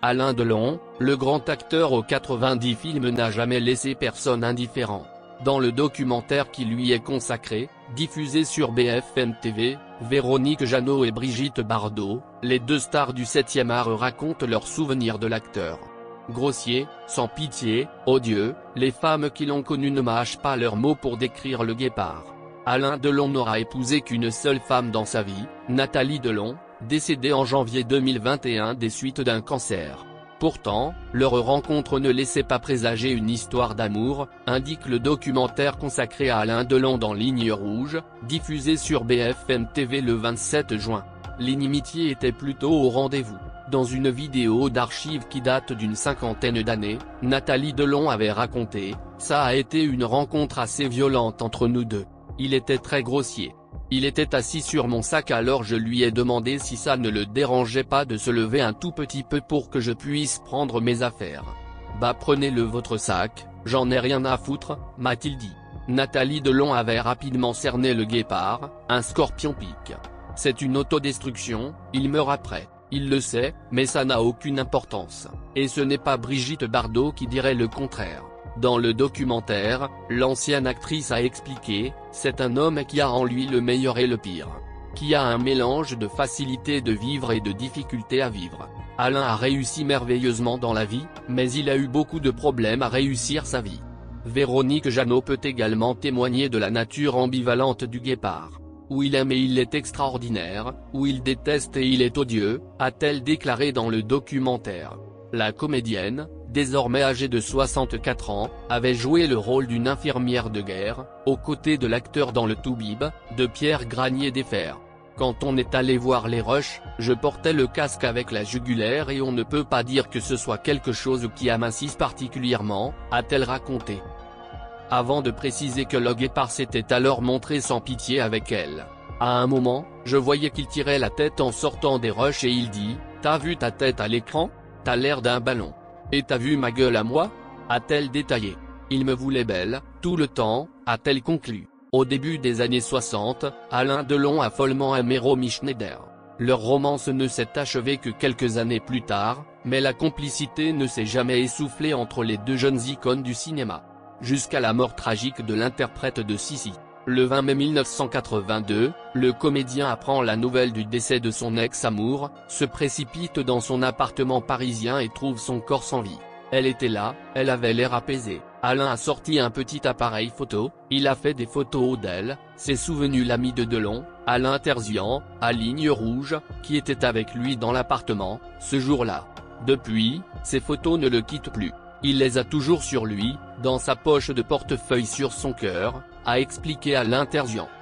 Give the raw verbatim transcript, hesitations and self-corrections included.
Alain Delon, le grand acteur aux quatre-vingt-dix films n'a jamais laissé personne indifférent. Dans le documentaire qui lui est consacré, diffusé sur B F M T V, Véronique Jeannot et Brigitte Bardot, les deux stars du septième art racontent leurs souvenirs de l'acteur. Grossier, sans pitié, odieux, les femmes qui l'ont connu ne mâchent pas leurs mots pour décrire le guépard. Alain Delon n'aura épousé qu'une seule femme dans sa vie, Nathalie Delon, décédée en janvier deux mille vingt et un des suites d'un cancer. Pourtant, leur rencontre ne laissait pas présager une histoire d'amour, indique le documentaire consacré à Alain Delon dans Ligne Rouge, diffusé sur B F M T V le vingt-sept juin. L'inimitié était plutôt au rendez-vous. Dans une vidéo d'archives qui date d'une cinquantaine d'années, Nathalie Delon avait raconté « Ça a été une rencontre assez violente entre nous deux. Il était très grossier. Il était assis sur mon sac alors je lui ai demandé si ça ne le dérangeait pas de se lever un tout petit peu pour que je puisse prendre mes affaires. Bah prenez-le votre sac, j'en ai rien à foutre, m'a-t-il dit. » Nathalie Delon avait rapidement cerné le guépard, un scorpion pique. C'est une autodestruction, il meurt après. Il le sait, mais ça n'a aucune importance. Et ce n'est pas Brigitte Bardot qui dirait le contraire. Dans le documentaire, l'ancienne actrice a expliqué, c'est un homme qui a en lui le meilleur et le pire. Qui a un mélange de facilité de vivre et de difficulté à vivre. Alain a réussi merveilleusement dans la vie, mais il a eu beaucoup de problèmes à réussir sa vie. Véronique Jeannot peut également témoigner de la nature ambivalente du guépard. Où il aime et il est extraordinaire, où il déteste et il est odieux, a-t-elle déclaré dans le documentaire. La comédienne, désormais âgée de soixante-quatre ans, avait joué le rôle d'une infirmière de guerre, aux côtés de l'acteur dans le Toubib, de Pierre Granier des Fers. Quand on est allé voir les rushs, je portais le casque avec la jugulaire et on ne peut pas dire que ce soit quelque chose qui amincisse particulièrement, a-t-elle raconté. Avant de préciser que le guépard s'était alors montré sans pitié avec elle. À un moment, je voyais qu'il tirait la tête en sortant des rushs et il dit « T'as vu ta tête à l'écran ? T'as l'air d'un ballon. Et t'as vu ma gueule à moi ?» a-t-elle détaillé. Il me voulait belle, tout le temps, a-t-elle conclu. Au début des années soixante, Alain Delon a follement aimé Romy Schneider. Leur romance ne s'est achevée que quelques années plus tard, mais la complicité ne s'est jamais essoufflée entre les deux jeunes icônes du cinéma. Jusqu'à la mort tragique de l'interprète de Sissi. Le vingt mai mille neuf cent quatre-vingt-deux, le comédien apprend la nouvelle du décès de son ex-amour, se précipite dans son appartement parisien et trouve son corps sans vie. Elle était là, elle avait l'air apaisée. Alain a sorti un petit appareil photo, il a fait des photos d'elle, s'est souvenu l'ami de Delon, Alain Terzian, à Ligne Rouge, qui était avec lui dans l'appartement, ce jour-là. Depuis, ces photos ne le quittent plus. Il les a toujours sur lui, dans sa poche de portefeuille sur son cœur, a expliqué Alain Terzian.